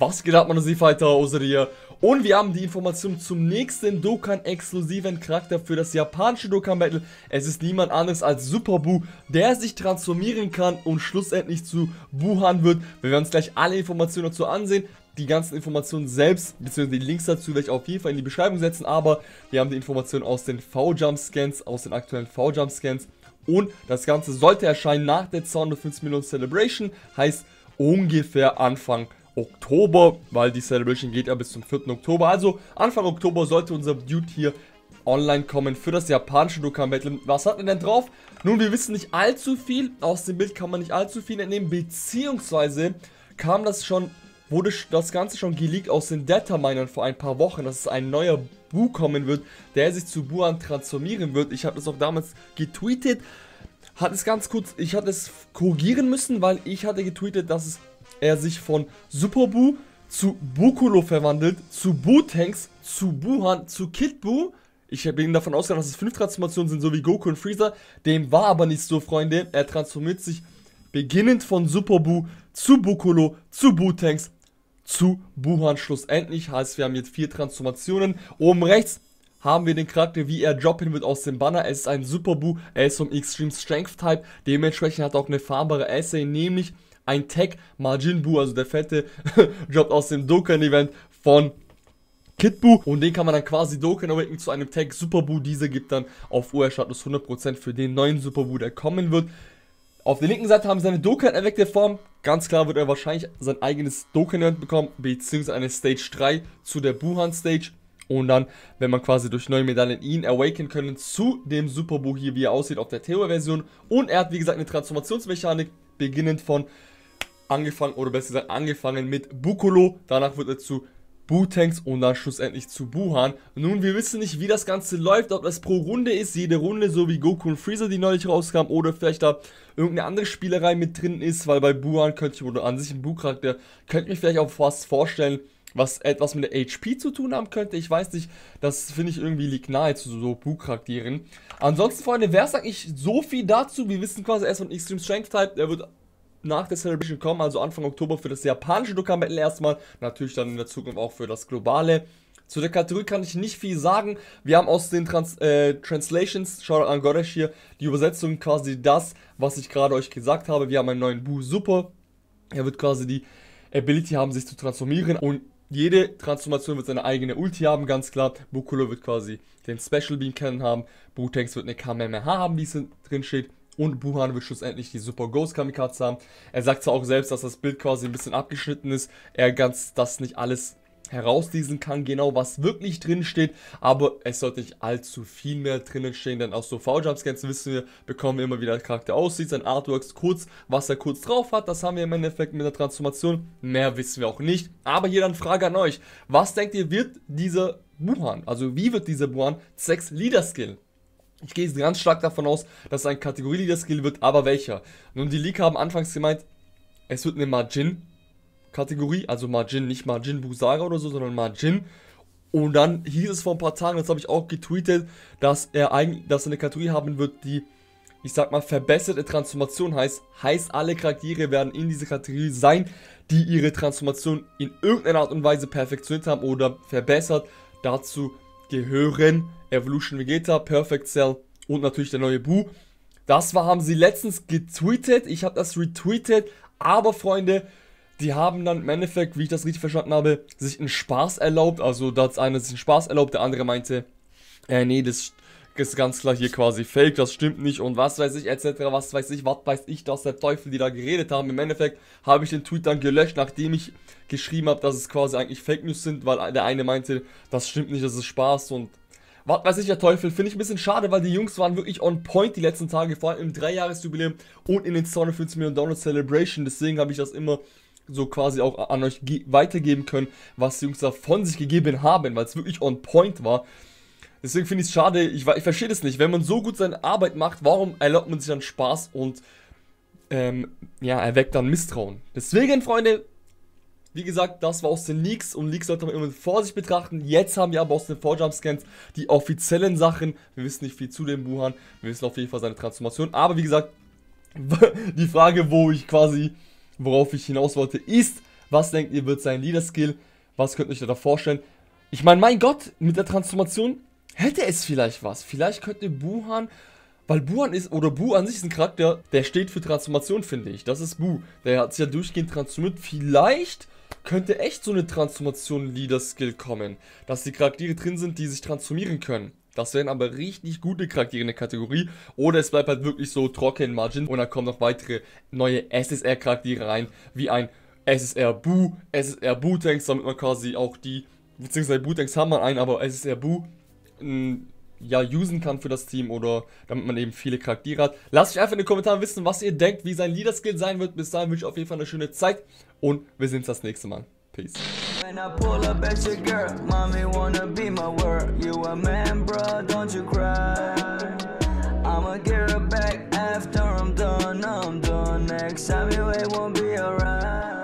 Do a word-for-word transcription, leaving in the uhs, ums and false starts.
Was geht ab, meine Z-Fighter, Oseria? Und wir haben die Information zum nächsten Dokkan-exklusiven Charakter für das japanische Dokkan-Battle. Es ist niemand anderes als Super Buu, der sich transformieren kann und schlussendlich zu Buuhan wird. Wir werden uns gleich alle Informationen dazu ansehen. Die ganzen Informationen selbst, beziehungsweise die Links dazu werde ich auf jeden Fall in die Beschreibung setzen. Aber wir haben die Informationen aus den V-Jump-Scans, aus den aktuellen V-Jump-Scans. Und das Ganze sollte erscheinen nach der zweihundertfünfzig Millionen Celebration, heißt ungefähr Anfang Oktober, weil die Celebration geht ja bis zum vierten Oktober. Also Anfang Oktober sollte unser Dude hier online kommen für das japanische Dokkan Battle. Was hat er denn drauf? Nun, wir wissen nicht allzu viel. Aus dem Bild kann man nicht allzu viel entnehmen, beziehungsweise kam das schon, wurde das Ganze schon geleakt aus den Dataminern vor ein paar Wochen, dass es ein neuer Buu kommen wird, der sich zu Buuhan transformieren wird. Ich habe das auch damals getweetet. Hat es ganz kurz, ich hatte es korrigieren müssen, weil ich hatte getweetet, dass es er sich von Super Buu zu Buccolo verwandelt, zu Buu-Tanks, zu Buuhan, zu Kid Buu. Ich bin davon ausgegangen, dass es fünf Transformationen sind, so wie Goku und Freezer. Dem war aber nicht so, Freunde. Er transformiert sich beginnend von Super Buu zu Buccolo, zu Buu-Tanks, zu Buuhan schlussendlich. Heißt, wir haben jetzt vier Transformationen. Oben rechts haben wir den Charakter, wie er droppen wird aus dem Banner. Es ist ein Super Buu, er ist vom Extreme Strength Type. Dementsprechend hat er auch eine farmbare Essay, nämlich ein Tag Majin Buu, also der fette droppt aus dem Dokkan-Event von Kid Buu. Und den kann man dann quasi Dokkan awaken zu einem Tag Super Buu. Dieser gibt dann auf U R-Status hundert Prozent für den neuen Super Buu, der kommen wird. Auf der linken Seite haben wir seine Dokkan-erweckte Form. Ganz klar wird er wahrscheinlich sein eigenes Dokkan-Event bekommen, beziehungsweise eine Stage drei zu der Buuhan-Stage. Und dann, wenn man quasi durch neue Medaillen ihn awaken können zu dem Super Buu hier, wie er aussieht auf der Theorie-Version. Und er hat, wie gesagt, eine Transformationsmechanik, beginnend von angefangen, oder besser gesagt angefangen mit Buccolo, danach wird er zu Buu-Tanks und dann schlussendlich zu Buuhan. Nun, wir wissen nicht, wie das Ganze läuft, ob das pro Runde ist, jede Runde, so wie Goku und Freezer, die neulich rauskam, oder vielleicht da irgendeine andere Spielerei mit drin ist, weil bei Buuhan könnte ich, oder an sich ein Buu-Charakter, könnte ich mir vielleicht auch fast vorstellen, was etwas mit der H P zu tun haben könnte. Ich weiß nicht, das finde ich irgendwie liegt nahe zu so Buu-Charakteren. Ansonsten, Freunde, wäre es eigentlich so viel dazu. Wir wissen quasi, er ist von Extreme Strength Type, der wird nach der Celebration kommen, also Anfang Oktober für das japanische Dokkan Battle erstmal, natürlich dann in der Zukunft auch für das globale. Zu der Kategorie kann ich nicht viel sagen. Wir haben aus den Trans äh, Translations, schaut an Goresh hier, die Übersetzung quasi das, was ich gerade euch gesagt habe. Wir haben einen neuen Buu Super. Er wird quasi die Ability haben, sich zu transformieren, und jede Transformation wird seine eigene Ulti haben, ganz klar. Buccolo wird quasi den Special Beam Cannon haben, Buu-Tanks wird eine Kamehameha haben, wie es drin steht. Und Buuhan wird schlussendlich die Super Ghost Kamikaze haben. Er sagt zwar auch selbst, dass das Bild quasi ein bisschen abgeschnitten ist, er ganz das nicht alles herauslesen kann, genau was wirklich drin steht, aber es sollte nicht allzu viel mehr drinnen stehen, denn aus so V-Jump-Scans wissen wir, bekommen wir immer wieder, der Charakter aussieht, sein Artworks kurz, was er kurz drauf hat, das haben wir im Endeffekt mit der Transformation, mehr wissen wir auch nicht. Aber hier dann Frage an euch, was denkt ihr, wird dieser Buuhan, also wie wird dieser Buuhan zwecks Leader-Skill? Ich gehe ganz stark davon aus, dass es ein Kategorie-Leader-Skill wird, aber welcher? Nun, die Leaker haben anfangs gemeint, es wird eine Majin-Kategorie, also Majin, nicht Majin Buu Saga oder so, sondern Majin. Und dann hieß es vor ein paar Tagen, das habe ich auch getweetet, dass er eigentlich, dass er eine Kategorie haben wird, die, ich sag mal, verbesserte Transformation heißt. Heißt, alle Charaktere werden in dieser Kategorie sein, die ihre Transformation in irgendeiner Art und Weise perfektioniert haben oder verbessert. Dazu gehören Evolution Vegeta, Perfect Cell und natürlich der neue Buu. Das war, haben sie letztens getweetet, ich habe das retweetet, aber Freunde, die haben dann im Endeffekt, wie ich das richtig verstanden habe, sich einen Spaß erlaubt. Also da hat einer sich einen Spaß erlaubt, der andere meinte, äh, nee, das ist ganz klar hier quasi fake, das stimmt nicht und was weiß ich, et cetera, was weiß ich, was weiß ich, dass der Teufel, die da geredet haben. Im Endeffekt habe ich den Tweet dann gelöscht, nachdem ich geschrieben habe, dass es quasi eigentlich Fake News sind, weil der eine meinte, das stimmt nicht, das ist Spaß und was weiß ich, der Teufel. Finde ich ein bisschen schade, weil die Jungs waren wirklich on point die letzten Tage, vor allem im Dreijahresjubiläum und in den zweihundertfünfzig Millionen Download Celebration. Deswegen habe ich das immer so quasi auch an euch weitergeben können, was die Jungs da von sich gegeben haben, weil es wirklich on point war. Deswegen finde ich es schade, ich, ich verstehe das nicht. Wenn man so gut seine Arbeit macht, warum erlaubt man sich dann Spaß und ähm, ja, erweckt dann Misstrauen? Deswegen, Freunde, wie gesagt, das war aus den Leaks und Leaks sollte man immer mit Vorsicht betrachten. Jetzt haben wir aber aus den V-Jump-Scans die offiziellen Sachen. Wir wissen nicht viel zu dem Buuhan, wir wissen auf jeden Fall seine Transformation. Aber wie gesagt, die Frage, wo ich quasi, worauf ich hinaus wollte, ist, Was denkt ihr, wird sein Leader-Skill? Was könnt ihr euch da vorstellen? Ich meine, mein Gott, mit der Transformation hätte es vielleicht was. Vielleicht könnte Buhan, weil Buhan ist, oder Bu an sich ist ein Charakter, der steht für Transformation, finde ich. Das ist Bu. Der hat sich ja durchgehend transformiert. Vielleicht könnte echt so eine Transformation-Leader-Skill kommen. Dass die Charaktere drin sind, die sich transformieren können. Das wären aber richtig gute Charaktere in der Kategorie. Oder es bleibt halt wirklich so trocken Margin. Und dann kommen noch weitere neue S S R-Charaktere rein, wie ein S S R Bu, S S R Bu-Tanks, damit man quasi auch die, beziehungsweise Bu-Tanks haben wir einen, aber S S R Bu m, ja, usen kann für das Team oder damit man eben viele Charaktere hat. Lasst mich einfach in den Kommentaren wissen, was ihr denkt, wie sein Leader-Skill sein wird. Bis dahin wünsche ich auf jeden Fall eine schöne Zeit und wir sehen uns das nächste Mal. Peace. When I pull up at your girl, mommy wanna be my world. You a man, bro, don't you cry. I'ma get her back after I'm done, I'm done. Next time you ain't won't be alright.